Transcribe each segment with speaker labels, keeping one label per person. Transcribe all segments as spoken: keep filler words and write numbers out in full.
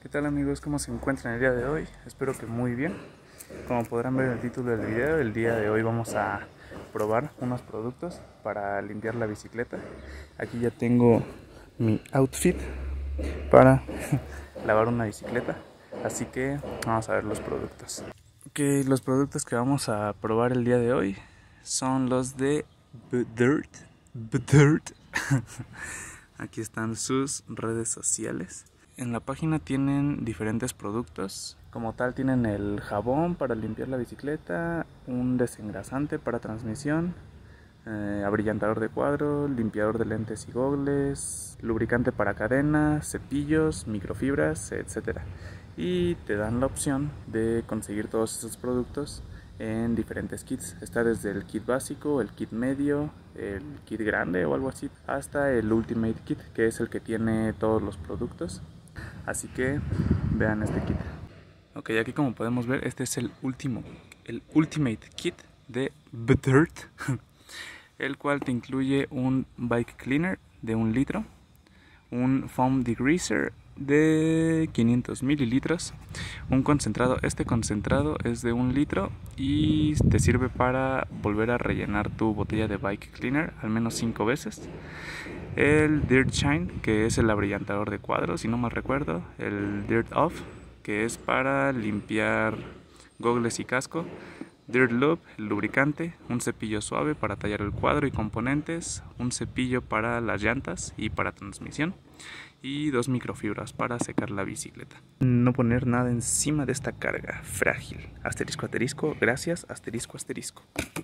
Speaker 1: tal amigos? ¿Cómo se encuentran el día de hoy? Espero que muy bien. Como podrán ver en el título del video, el día de hoy vamos a probar unos productos para limpiar la bicicleta. Aquí ya tengo mi outfit para lavar una bicicleta, así que vamos a ver los productos. Ok, los productos que vamos a probar el día de hoy son los de Bdirt. Bdirt. Aquí están sus redes sociales. En la página tienen diferentes productos. Como tal tienen el jabón para limpiar la bicicleta, un desengrasante para transmisión, eh, abrillantador de cuadro, limpiador de lentes y gogles, lubricante para cadena, cepillos, microfibras, etcétera. Y te dan la opción de conseguir todos esos productos en diferentes kits. Está desde el kit básico, el kit medio, el kit grande o algo así, hasta el Ultimate Kit, que es el que tiene todos los productos. Así que vean este kit. Ok, aquí como podemos ver, este es el último, el Ultimate Kit de Bdirt, el cual te incluye un bike cleaner de un litro, un foam degreaser de quinientos mililitros, un concentrado. Este concentrado es de un litro y te sirve para volver a rellenar tu botella de bike cleaner al menos cinco veces. El Dirt Shine, que es el abrillantador de cuadros, si no mal recuerdo. El Dirt Off, que es para limpiar gogles y casco. Dirt Lube, el lubricante. Un cepillo suave para tallar el cuadro y componentes. Un cepillo para las llantas y para transmisión. Y dos microfibras para secar la bicicleta. No poner nada encima de esta carga frágil. Asterisco, asterisco, gracias, asterisco, asterisco.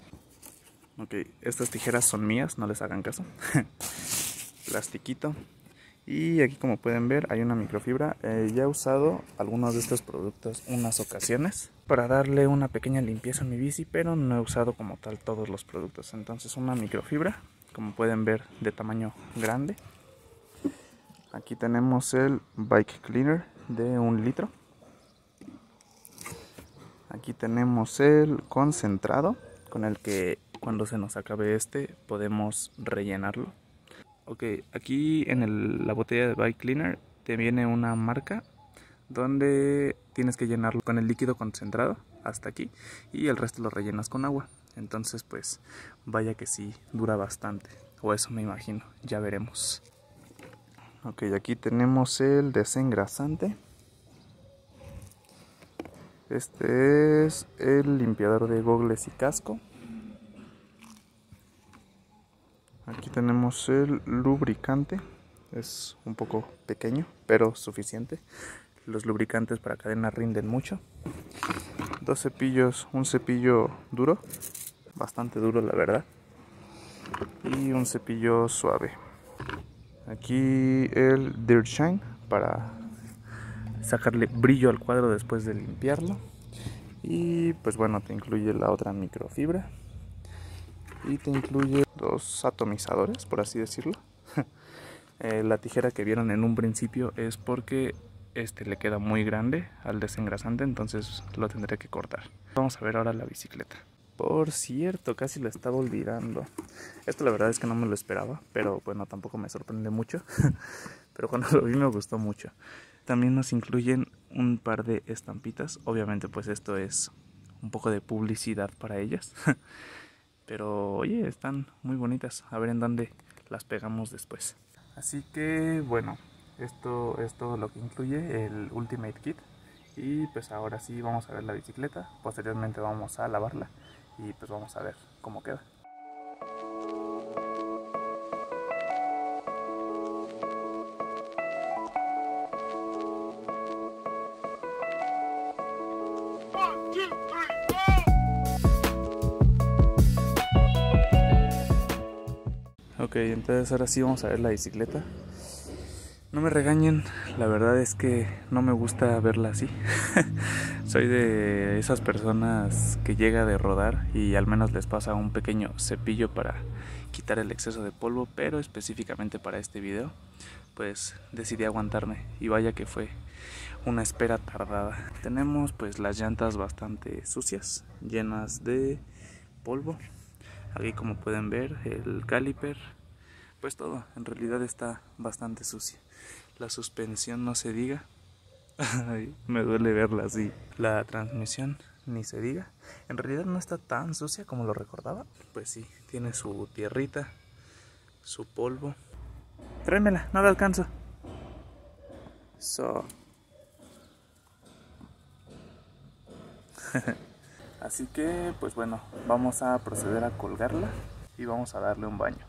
Speaker 1: Ok, estas tijeras son mías, no les hagan caso. Plastiquito. Y aquí como pueden ver hay una microfibra. Eh, ya he usado algunos de estos productos unas ocasiones para darle una pequeña limpieza a mi bici, pero no he usado como tal todos los productos. Entonces una microfibra, como pueden ver, de tamaño grande. Aquí tenemos el bike cleaner de un litro. Aquí tenemos el concentrado con el que cuando se nos acabe este podemos rellenarlo. Ok, aquí en el, la botella de bike cleaner te viene una marca donde tienes que llenarlo con el líquido concentrado hasta aquí y el resto lo rellenas con agua. Entonces pues vaya que sí dura bastante, o eso me imagino, ya veremos. Ok, aquí tenemos el desengrasante. Este es el limpiador de gogles y casco. Aquí tenemos el lubricante. Es un poco pequeño, pero suficiente. Los lubricantes para cadena rinden mucho. Dos cepillos, un cepillo duro, bastante duro la verdad, y un cepillo suave. Aquí el Dirt Shine para sacarle brillo al cuadro después de limpiarlo. Y pues bueno, te incluye la otra microfibra. Y te incluye dos atomizadores, por así decirlo. eh, la tijera que vieron en un principio es porque este le queda muy grande al desengrasante, entonces lo tendré que cortar. Vamos a ver ahora la bicicleta. Por cierto, casi lo estaba olvidando. Esto la verdad es que no me lo esperaba, pero bueno, tampoco me sorprende mucho. Pero cuando lo vi me gustó mucho. También nos incluyen un par de estampitas. Obviamente pues esto es un poco de publicidad para ellas. Pero oye, están muy bonitas. A ver en dónde las pegamos después. Así que bueno, esto es todo lo que incluye el Ultimate Kit. Y pues ahora sí vamos a ver la bicicleta. Posteriormente vamos a lavarla. Y pues vamos a ver cómo queda. Ok, entonces ahora sí vamos a ver la bicicleta. No me regañen, la verdad es que no me gusta verla así. Soy de esas personas que llega de rodar y al menos les pasa un pequeño cepillo para quitar el exceso de polvo, pero específicamente para este video pues decidí aguantarme y vaya que fue una espera tardada. Tenemos pues las llantas bastante sucias, llenas de polvo. Aquí como pueden ver el caliper, pues todo en realidad está bastante sucio. La suspensión no se diga. Ay, me duele verla así. La transmisión, ni se diga. En realidad no está tan sucia como lo recordaba. Pues sí, tiene su tierrita, su polvo. Tráemela, no la alcanzo. So. Así que, pues bueno, vamos a proceder a colgarla y vamos a darle un baño.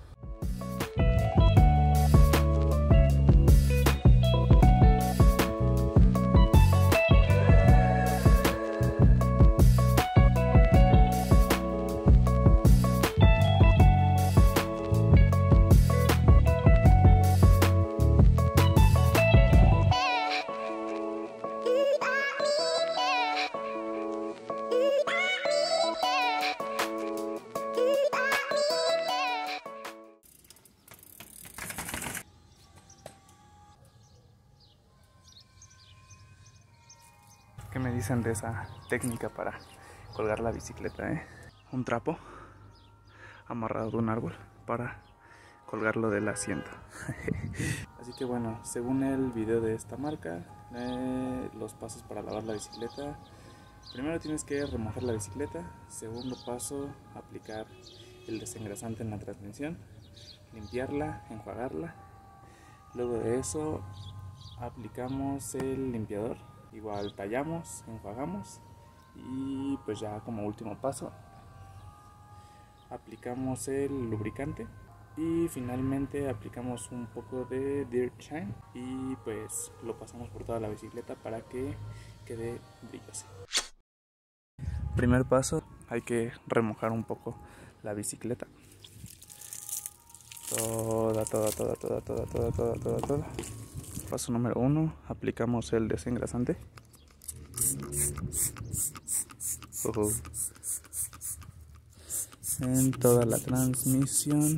Speaker 1: ¿Qué me dicen de esa técnica para colgar la bicicleta, eh? Un trapo amarrado de un árbol para colgarlo del asiento. Así que bueno, según el video de esta marca, eh, los pasos para lavar la bicicleta: primero tienes que remojar la bicicleta. Segundo paso, aplicar el desengrasante en la transmisión, limpiarla, enjuagarla. Luego de eso aplicamos el limpiador. Igual tallamos, enjuagamos y pues ya como último paso aplicamos el lubricante y finalmente aplicamos un poco de Dirt Shine y pues lo pasamos por toda la bicicleta para que quede brillosa. Primer paso, hay que remojar un poco la bicicleta. Toda, toda, toda, toda, toda, toda, toda, toda, toda. Paso número uno, aplicamos el desengrasante. Uh-huh. En toda la transmisión.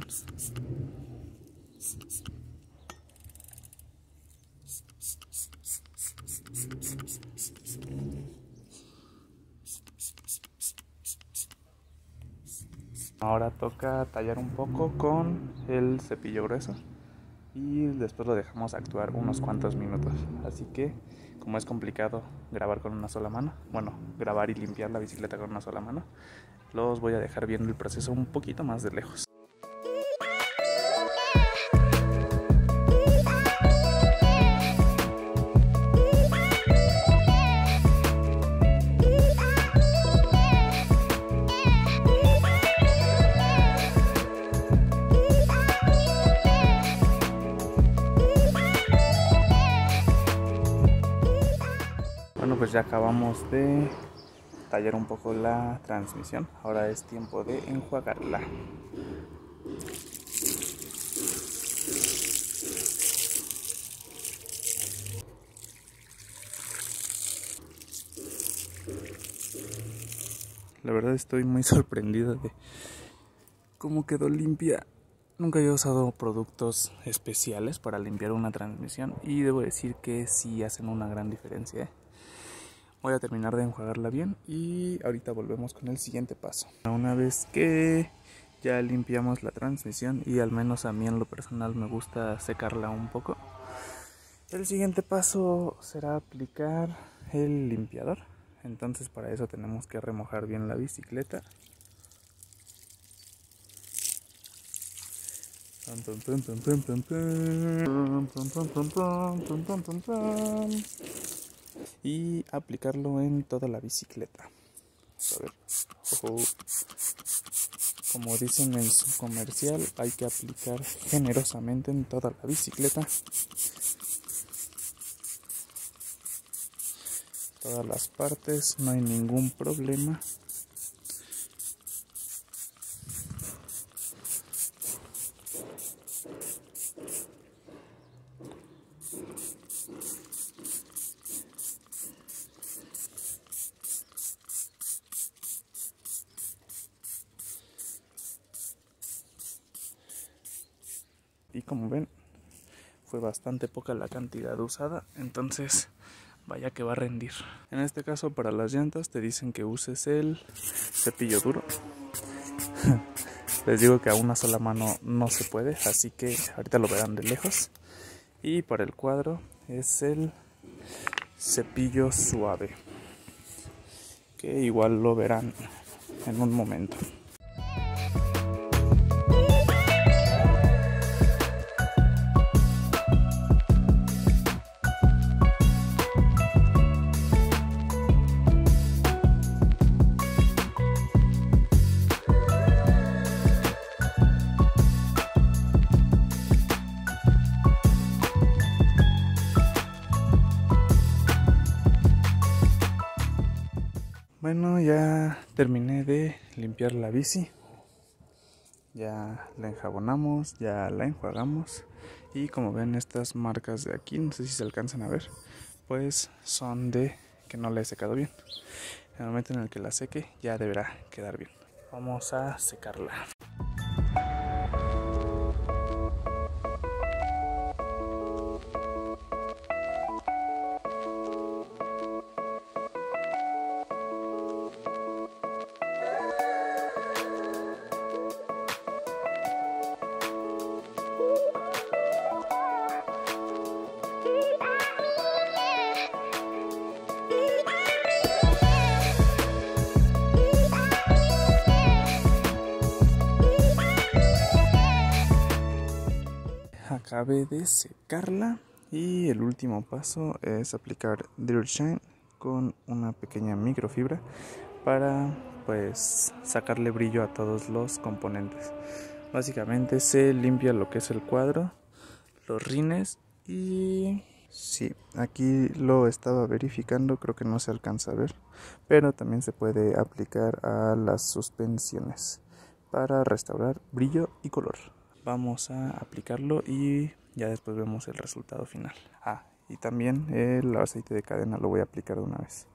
Speaker 1: Ahora toca tallar un poco con el cepillo grueso y después lo dejamos actuar unos cuantos minutos. Así que, como es complicado grabar con una sola mano, bueno, grabar y limpiar la bicicleta con una sola mano, los voy a dejar viendo el proceso un poquito más de lejos. Bueno, pues ya acabamos de tallar un poco la transmisión. Ahora es tiempo de enjuagarla. La verdad estoy muy sorprendido de cómo quedó limpia. Nunca he usado productos especiales para limpiar una transmisión y debo decir que sí hacen una gran diferencia, ¿eh? Voy a terminar de enjuagarla bien y ahorita volvemos con el siguiente paso. Una vez que ya limpiamos la transmisión, y al menos a mí en lo personal me gusta secarla un poco, el siguiente paso será aplicar el limpiador. Entonces para eso tenemos que remojar bien la bicicleta. Y aplicarlo en toda la bicicleta. A ver. Ojo. Como dicen en su comercial, hay que aplicar generosamente en toda la bicicleta. Todas las partes, no hay ningún problema. Y como ven, fue bastante poca la cantidad usada, entonces vaya que va a rendir. En este caso, para las llantas te dicen que uses el cepillo duro. Les digo que a una sola mano no se puede, así que ahorita lo verán de lejos. Y para el cuadro es el cepillo suave, que igual lo verán en un momento. Bueno, ya terminé de limpiar la bici, ya la enjabonamos, ya la enjuagamos y como ven estas marcas de aquí, no sé si se alcanzan a ver, pues son de que no la he secado bien. En el momento en el que la seque ya deberá quedar bien. Vamos a secarla. Acabé de secarla y el último paso es aplicar Dirt Shine con una pequeña microfibra para pues sacarle brillo a todos los componentes. Básicamente se limpia lo que es el cuadro, los rines y sí, aquí lo estaba verificando, creo que no se alcanza a ver, pero también se puede aplicar a las suspensiones para restaurar brillo y color. Vamos a aplicarlo y ya después vemos el resultado final. Ah, y también el aceite de cadena lo voy a aplicar de una vez.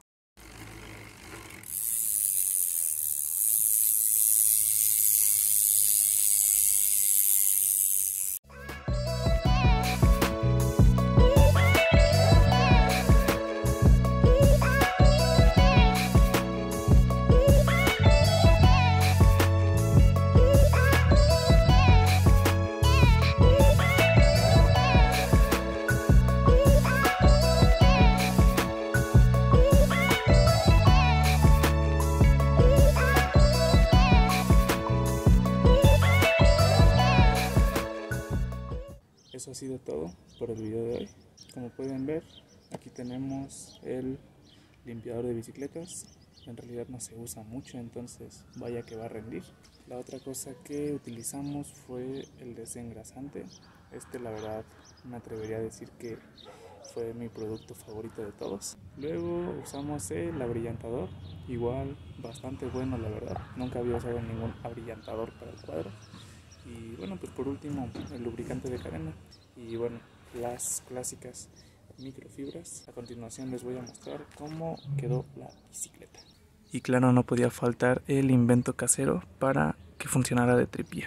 Speaker 1: Eso ha sido todo por el video de hoy. Como pueden ver, aquí tenemos el limpiador de bicicletas. En realidad no se usa mucho, entonces vaya que va a rendir. La otra cosa que utilizamos fue el desengrasante. Este, la verdad, me atrevería a decir que fue mi producto favorito de todos. Luego usamos el abrillantador, igual bastante bueno, la verdad. Nunca había usado ningún abrillantador para el cuadro. Y bueno, pues por último el lubricante de cadena y bueno, las clásicas microfibras. A continuación les voy a mostrar cómo quedó la bicicleta. Y claro, no podía faltar el invento casero para que funcionara de tripié.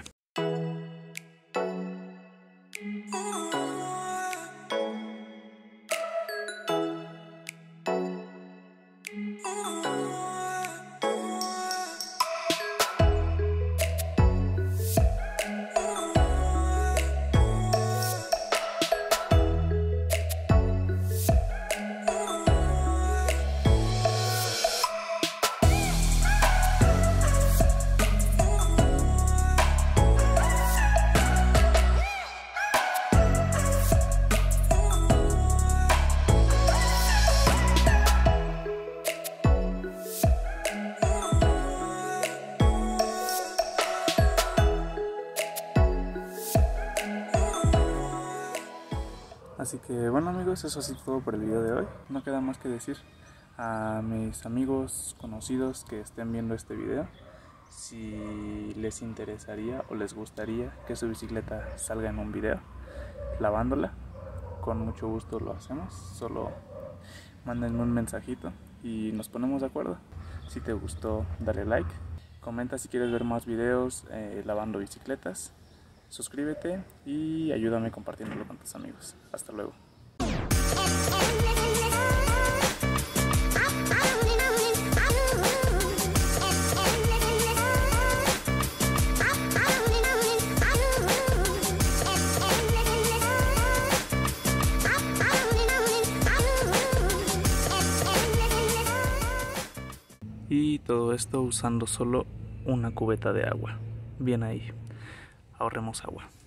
Speaker 1: Así que bueno amigos, eso ha sido todo por el video de hoy. No queda más que decir a mis amigos conocidos que estén viendo este video si les interesaría o les gustaría que su bicicleta salga en un video lavándola. Con mucho gusto lo hacemos, solo mándenme un mensajito y nos ponemos de acuerdo. Si te gustó, dale like, comenta si quieres ver más videos eh, lavando bicicletas. Suscríbete y ayúdame compartiéndolo con tus amigos. Hasta luego. Y todo esto usando solo una cubeta de agua. Bien ahí, ahorremos agua.